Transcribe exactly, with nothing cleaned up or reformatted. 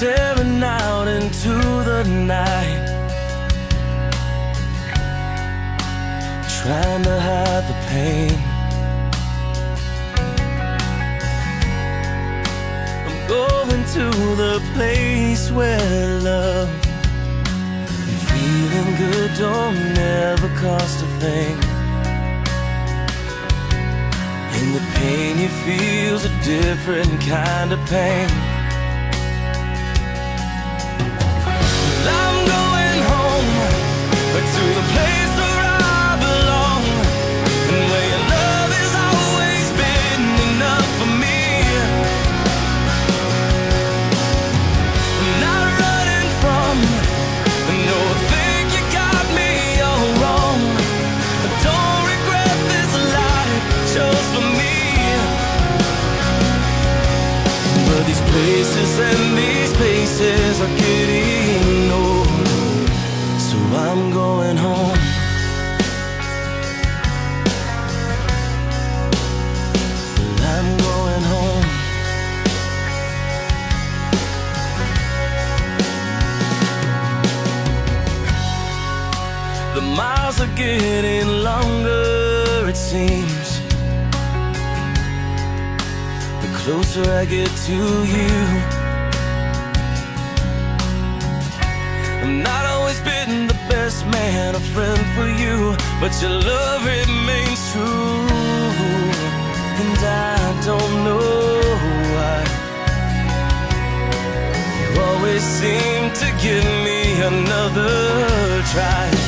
staring out into the night, trying to hide the pain. I'm going to the place where love and feeling good don't never cost a thing. And the pain you feel's a different kind of pain. I'm going home to the place where I belong, and where your love has always been enough for me. I'm not running from, no, I think you got me all wrong. I don't regret this life chose for me. But these places and these spaces are getting old, so I'm going home. Well, I'm going home. The miles are getting longer, it seems, the closer I get to you. I'm not always been the best man, a friend for you, but your love remains true. And I don't know why you always seem to give me another try.